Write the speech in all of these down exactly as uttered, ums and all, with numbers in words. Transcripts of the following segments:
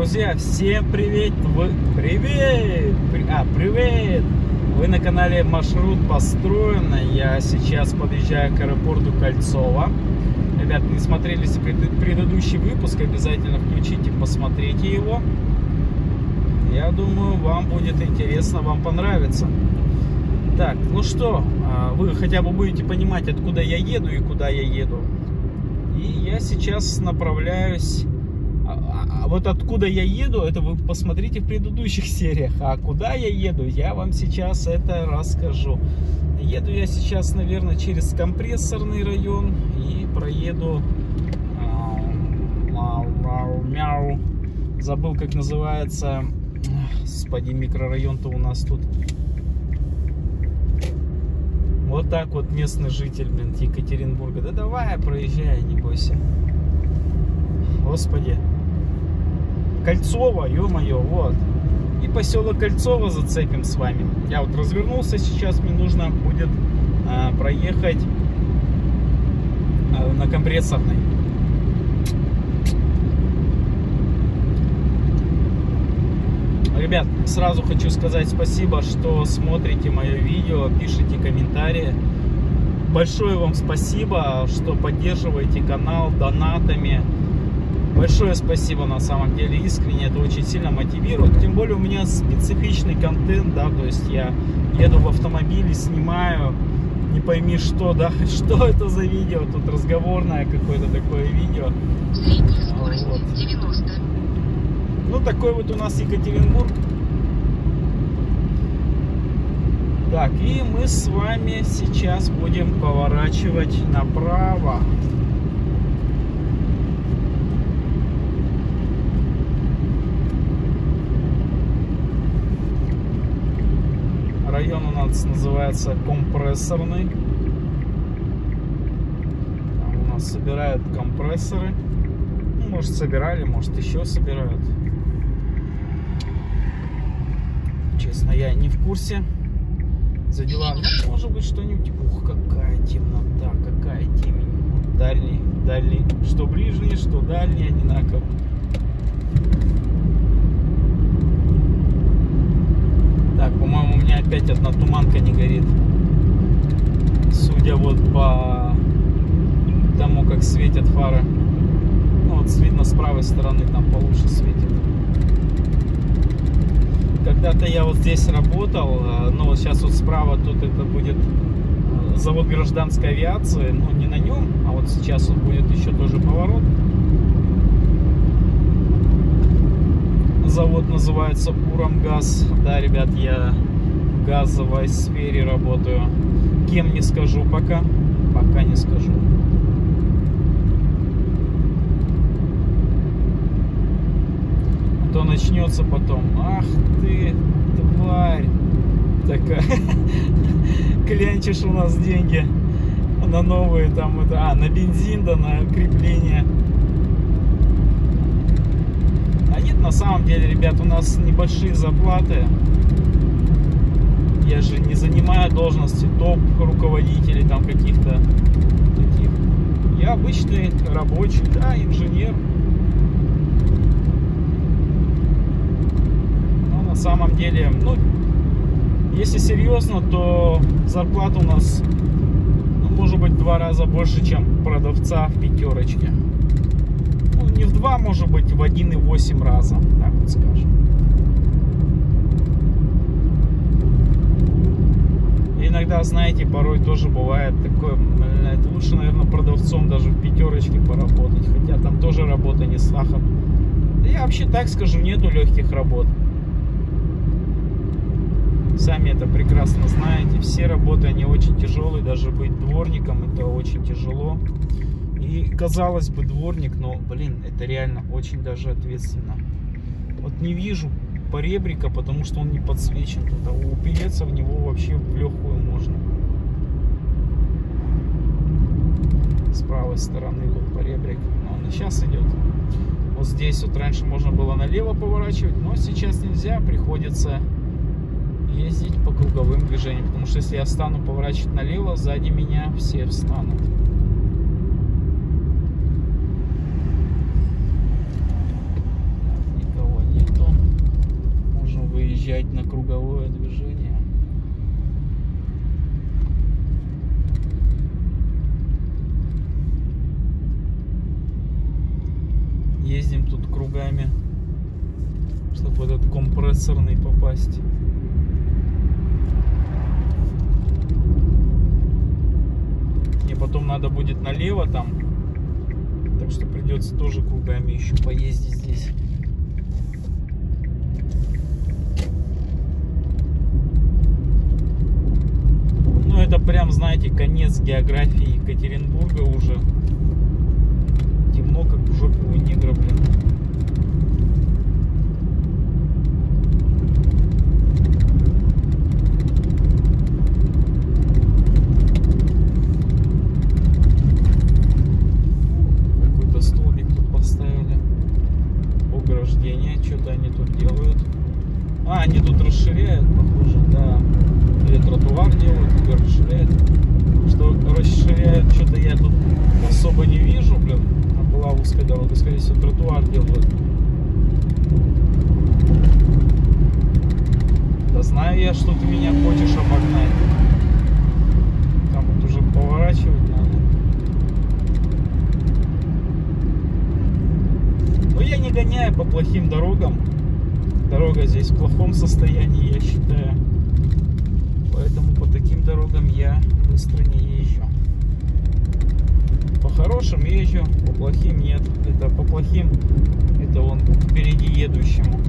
Друзья, всем привет! Вы... Привет! А, привет! Вы на канале Маршрут Построен. Я сейчас подъезжаю к аэропорту Кольцово. Ребят, не смотрели предыдущий выпуск, обязательно включите, посмотрите его. Я думаю, вам будет интересно, вам понравится. Так, ну что, вы хотя бы будете понимать, откуда я еду и куда я еду. И я сейчас направляюсь... А вот откуда я еду, это вы посмотрите в предыдущих сериях. А куда я еду, я вам сейчас это расскажу. Еду я сейчас, наверное, через компрессорный район и проеду... Забыл, как называется. Господи, микрорайон-то у нас тут. Вот так вот местный житель, блин, Екатеринбурга. Да давай, проезжай, не бойся. Господи. Кольцово, ё-моё, вот. И поселок Кольцово зацепим с вами. Я вот развернулся сейчас, мне нужно будет а, проехать а, на компрессорной. Ребят, сразу хочу сказать спасибо, что смотрите мое видео, пишите комментарии. Большое вам спасибо, что поддерживаете канал донатами. Большое спасибо, на самом деле, искренне, это очень сильно мотивирует. Тем более у меня специфичный контент, да, то есть я еду в автомобиле, снимаю, не пойми что, да, что это за видео, тут разговорное какое-то такое видео. Средняя скорость вот. девяносто. Ну, такой вот у нас Екатеринбург. Так, и мы с вами сейчас будем поворачивать направо. Район у нас называется Компрессорный. Там у нас собирают компрессоры. Ну, может, собирали, может, еще собирают. Честно, я не в курсе. За дела, ну, может быть, что-нибудь. Ух, какая темнота, какая темень. Вот дальний, дальний. Что ближний, что дальний, одинаково. Так, по-моему, у меня опять одна туманка не горит. Судя вот по тому, как светят фары. Ну, вот видно с правой стороны, там получше светит. Когда-то я вот здесь работал, но вот сейчас вот справа тут это будет завод гражданской авиации. Ну, не на нем, а вот сейчас вот будет еще тоже поворот. Завод называется Урамгаз. Да, ребят, я в газовой сфере работаю. Кем не скажу пока. Пока не скажу. А то начнется потом. Ах ты, тварь. Такая. Клянчишь у нас деньги на новые там это. А, на бензин, да, на крепление. А нет, на самом деле, ребят, у нас небольшие зарплаты. Я же не занимаю должности топ-руководителей там каких-то таких. Я обычный рабочий, да, инженер. Но на самом деле, ну, если серьезно, то зарплата у нас, ну, может быть, в два раза больше, чем продавца в пятерочке. Не в два, может быть, в один и восемь раза, так вот скажем. И иногда, знаете, порой тоже бывает такое, это лучше, наверное, продавцом даже в пятерочке поработать, хотя там тоже работа не сахар. Да я вообще так скажу, нету легких работ. Сами это прекрасно знаете, все работы, они очень тяжелые, даже быть дворником это очень тяжело. И, казалось бы, дворник, но, блин, это реально очень даже ответственно. Вот не вижу поребрика, потому что он не подсвечен. А упереться в него вообще в легкую можно. С правой стороны вот поребрик. Но он и сейчас идет. Вот здесь вот раньше можно было налево поворачивать, но сейчас нельзя. Приходится ездить по круговым движениям. Потому что если я стану поворачивать налево, сзади меня все встанут. Ездим тут кругами, чтобы в этот компрессорный попасть. Мне потом надо будет налево там, так что придется тоже кругами еще поездить здесь. Ну это прям, знаете, конец географии Екатеринбурга уже. Темно, как в жопе у негра, блин. Какой-то столбик тут поставили. Ограждение, что-то они тут делают. А, они тут расширяют, похоже, да. Или тротуар делают, или расширяют. Что расширяют, что-то я тут особо не вижу, блин. Была узкая дорога, скорее всего, тротуар делают. Да знаю я, что ты меня хочешь обогнать. Там вот уже поворачивать надо. Но я не гоняю по плохим дорогам. Дорога здесь в плохом состоянии, я считаю. Поэтому по таким дорогам я быстро не езжу. По хорошим езжу, по плохим нет. Это по плохим, это вон впереди едущему.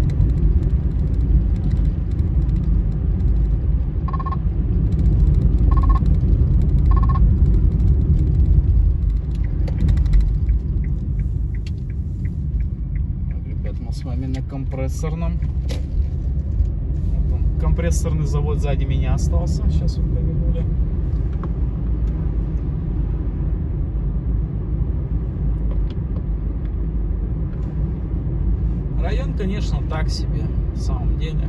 Ребят, мы с вами на компрессорном. Вот он, компрессорный завод сзади меня остался. Сейчас вот повернули. Район, конечно, так себе, в самом деле.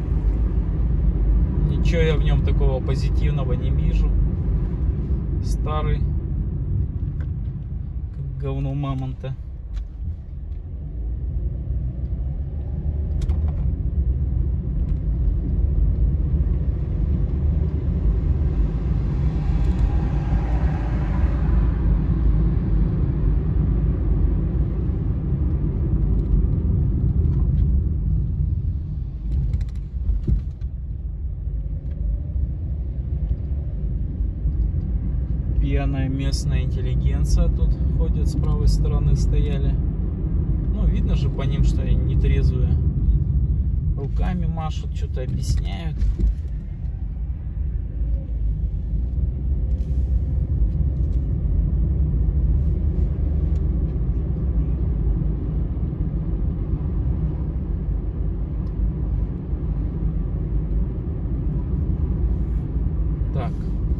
Ничего я в нем такого позитивного не вижу. Старый, как говно мамонта. Пьяная местная интеллигенция тут ходит, с правой стороны стояли. Ну, видно же по ним, что они не трезвые. Руками машут, что-то объясняют. Так.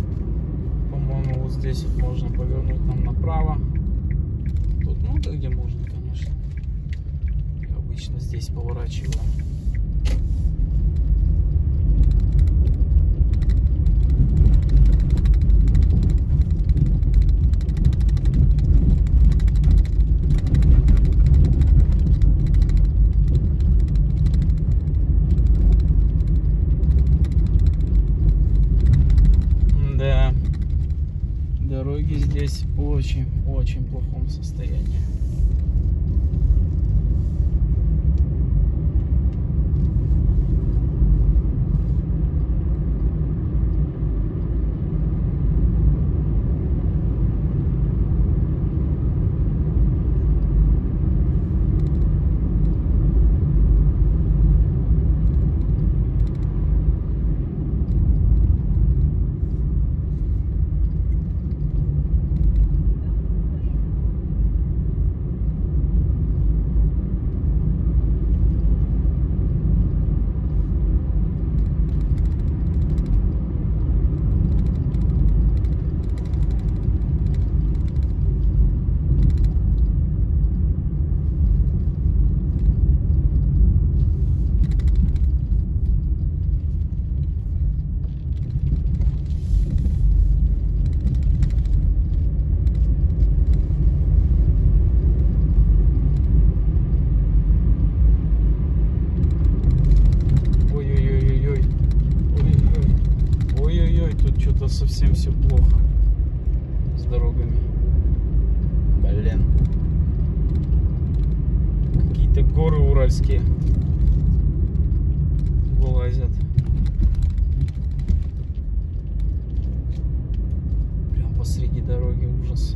Здесь вот можно повернуть нам направо. Тут много где можно, конечно. Я обычно здесь поворачиваю. Да. Дороги здесь в очень-очень плохом состоянии. какие-то горы уральские вылазят. Прям посреди дороги, ужас.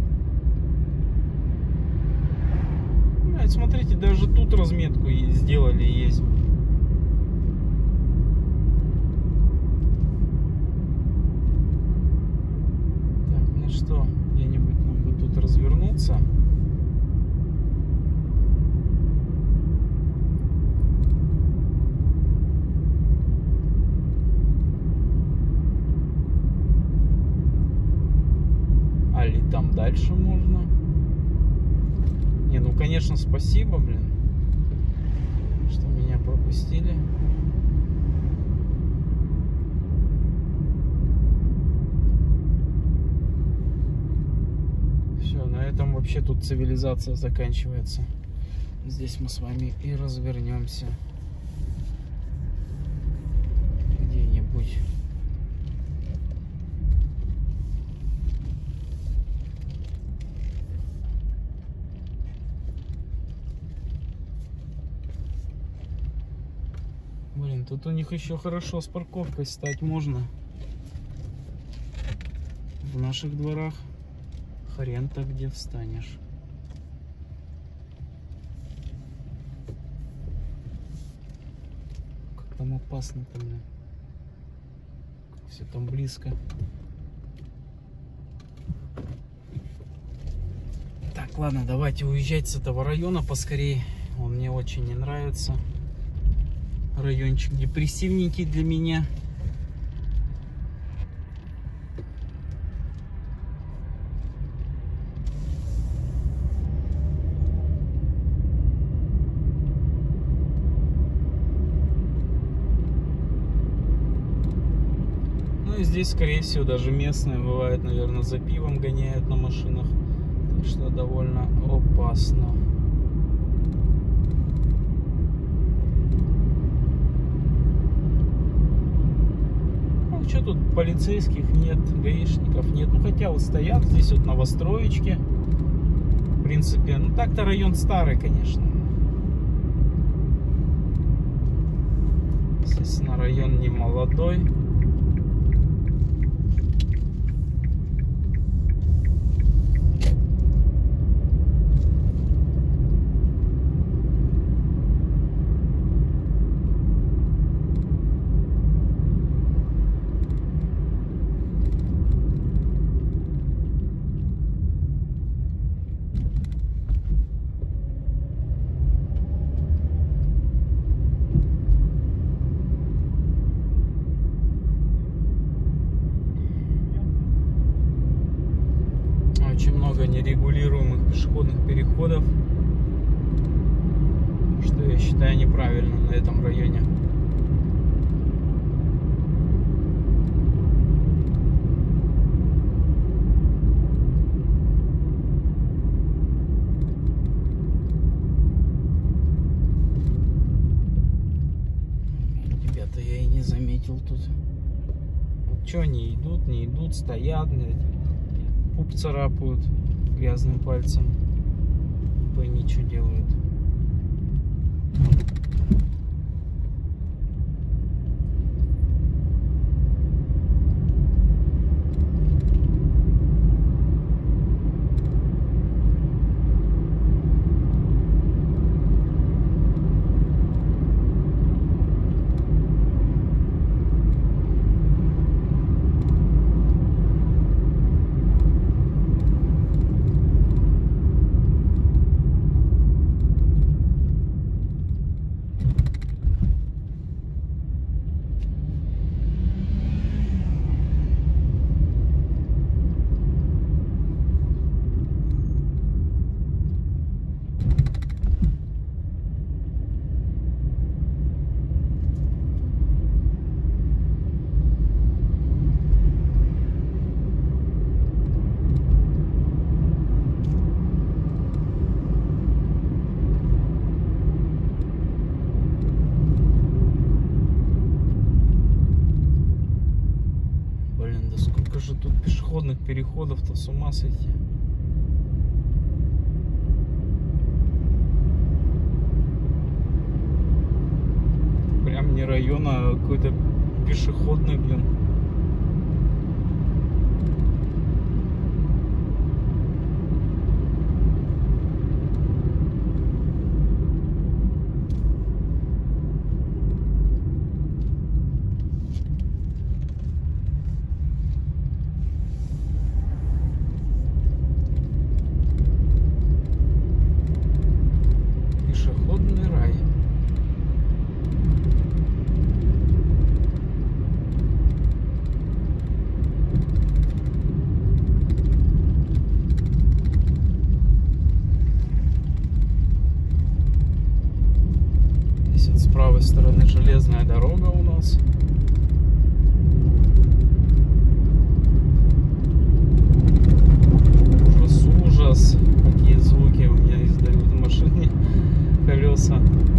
Блядь, смотрите, даже тут разметку сделали, есть. Так, ну что, где-нибудь нам бы тут развернуться. Али там дальше можно. Не, ну конечно, спасибо, блин, что меня пропустили. Все, на этом вообще тут цивилизация заканчивается. Здесь мы с вами и развернемся где-нибудь. Блин, тут у них еще хорошо с парковкой стать можно. В наших дворах хрен-то где встанешь. Как там опасно-то, блин. Все там близко. Так, ладно, давайте уезжать с этого района поскорее. Он мне очень не нравится. Райончик депрессивненький для меня. Ну и здесь, скорее всего, даже местные бывают, наверное, за пивом гоняют на машинах. Так что довольно опасно. Что тут полицейских нет, гаишников нет. Ну хотя вот стоят здесь вот новостроечки. В принципе, ну так-то район старый, конечно. Естественно, район не молодой. Очень много нерегулируемых пешеходных переходов, что я считаю неправильным на этом районе. Ребята, я и не заметил тут. Вот что они идут, не идут, стоят, пуп царапают грязным пальцем. Пойми, что делают. Же тут пешеходных переходов-то, с ума сойти. района какой-то пешеходный, блин. Пешеходный рай. Здесь вот с правой стороны железная дорога у нас. Ужас, ужас. Какие звуки у меня издают в машине колеса.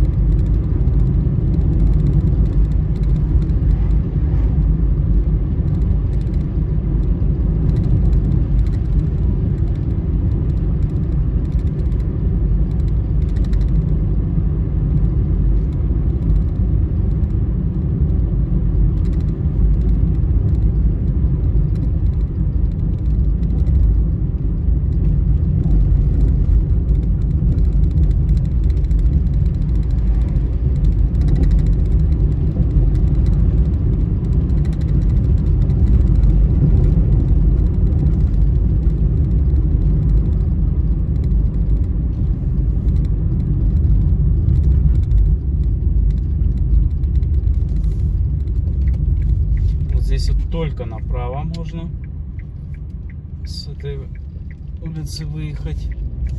Здесь вот только направо можно с этой улицы выехать.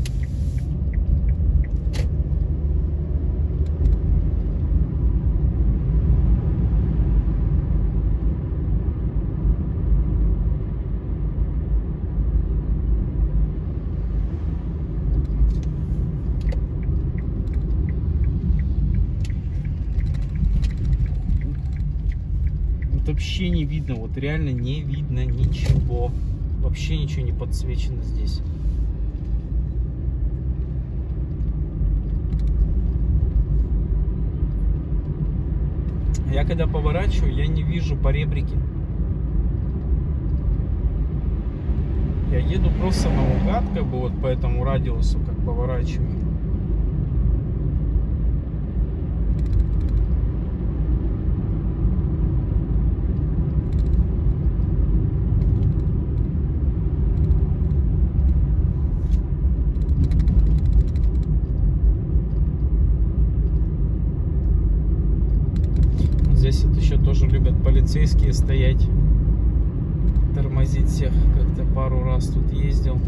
Вообще не видно, вот реально не видно ничего. Вообще ничего не подсвечено здесь. Я когда поворачиваю, я не вижу поребрики. Я еду просто наугад, как бы вот по этому радиусу, как поворачиваю. Здесь вот еще тоже любят полицейские стоять, тормозить всех. Как-то пару раз тут ездил.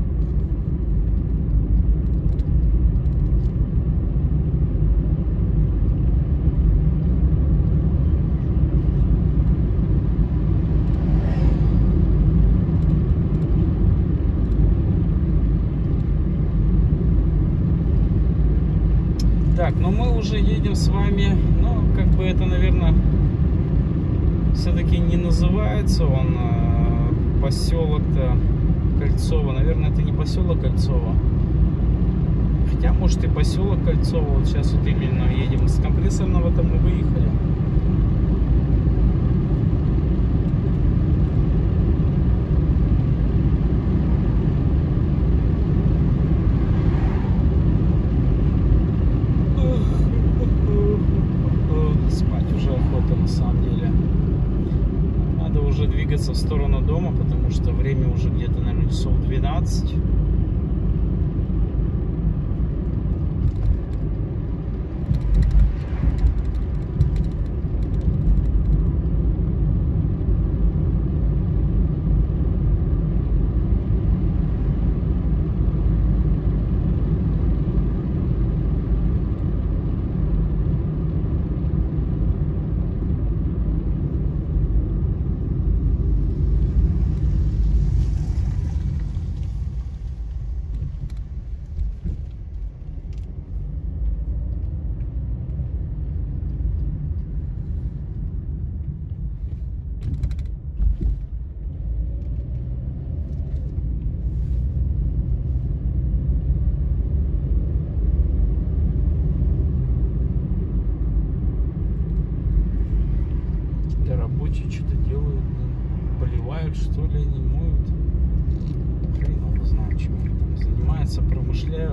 Так, ну мы уже едем с вами, ну, как бы это, наверное, все-таки не называется он э, поселок-то Кольцово. Наверное, это не поселок Кольцово. Хотя, может, и поселок Кольцово. Вот сейчас вот именно едем с компрессорного, там мы выехали. На самом деле надо уже двигаться в сторону дома, потому что время уже где-то, наверное, часов двенадцать.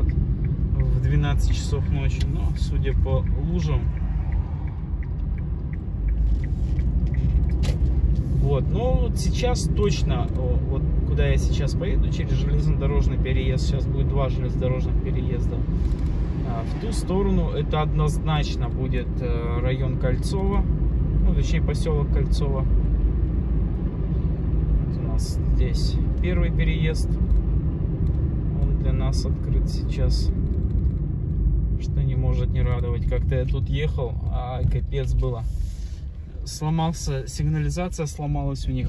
вот в двенадцать часов ночи, но судя по лужам, вот, но вот сейчас точно, вот куда я сейчас поеду, через железнодорожный переезд, сейчас будет два железнодорожных переезда, в ту сторону это однозначно будет район Кольцово, ну, точнее поселок Кольцово. Вот у нас здесь первый переезд, он для нас открыт сейчас, что не может не радовать. Как-то я тут ехал, а капец было. Сломался, сигнализация сломалась у них.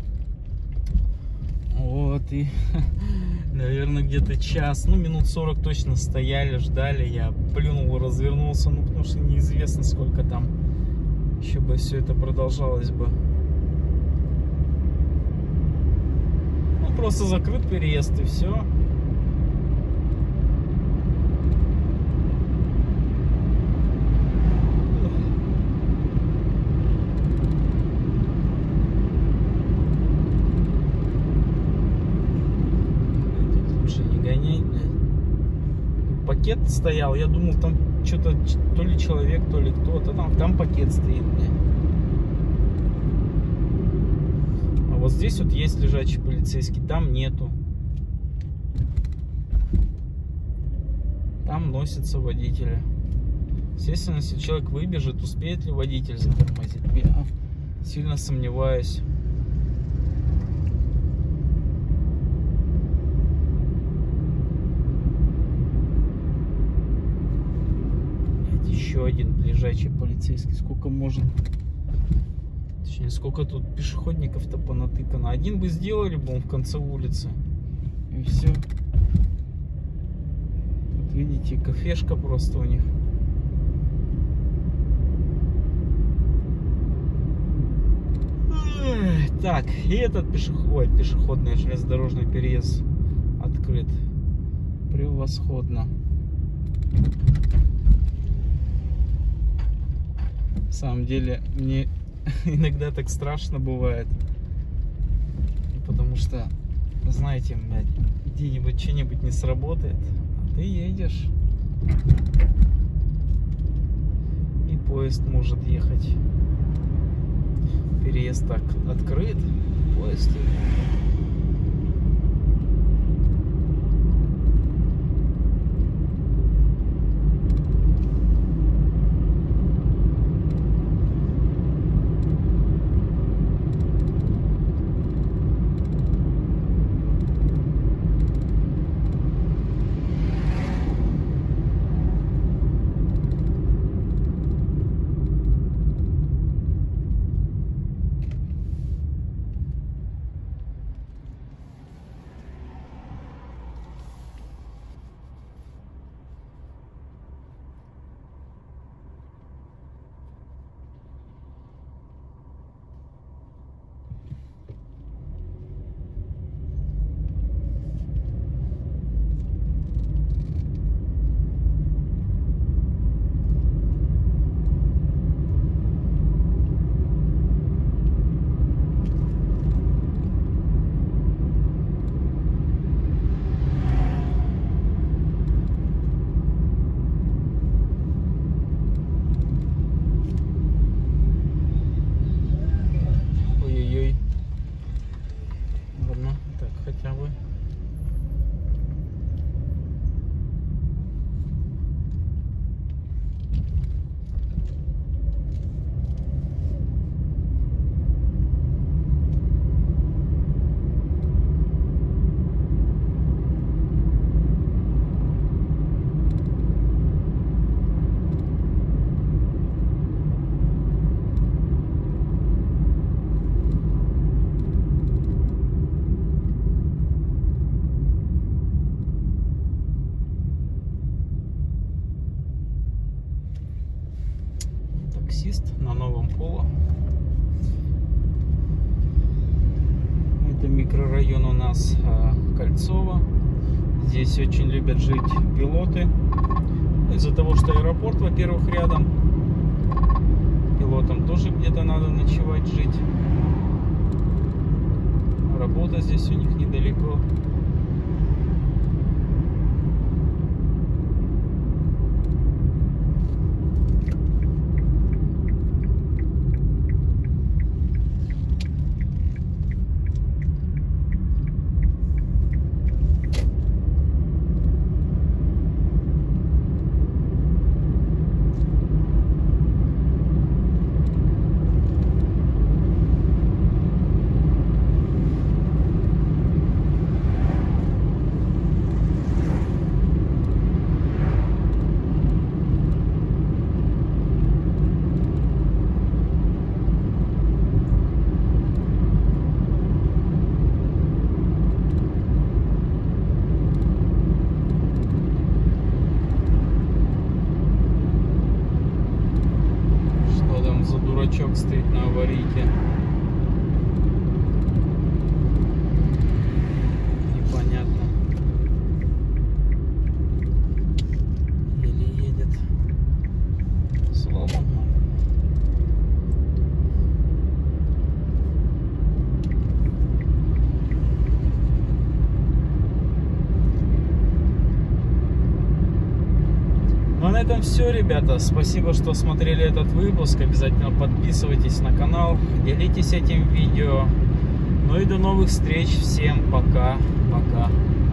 Вот, и, наверное, где-то час, ну, минут сорок точно стояли, ждали. Я плюнул, развернулся, ну, потому что неизвестно, сколько там еще бы все это продолжалось бы. Ну, просто закрыт переезд, и все. Пакет стоял, я думал, там что-то, то ли человек, то ли кто-то, там, там пакет стоит, блядь. А вот здесь вот есть лежачий полицейский, там нету. Там носятся водители. Естественно, если человек выбежит, успеет ли водитель затормозить? Я сильно сомневаюсь. Еще один лежачий полицейский. Сколько можно? Точнее, сколько тут пешеходников-то понатыкано. Один бы сделали бы он в конце улицы. И все. Тут видите, кафешка просто у них. Так, и этот пешеход, пешеходный железнодорожный переезд открыт. Превосходно. На самом деле, мне иногда так страшно бывает. Потому что, знаете, где-нибудь что-нибудь не сработает, а ты едешь. И поезд может ехать. Переезд так открыт, поезд едет. На новом Поло. Это микрорайон у нас Кольцово. Здесь очень любят жить пилоты. Из-за того, что аэропорт, во-первых, рядом. Пилотам тоже где-то надо ночевать, жить. Работа здесь у них недалеко. дурачок стоит на аварийке. Непонятно. Еле едет. Сломано. Ну а на этом все, ребята. Спасибо, что смотрели этот выпуск. Обязательно подписывайтесь на канал, делитесь этим видео. Ну и до новых встреч. Всем пока. Пока.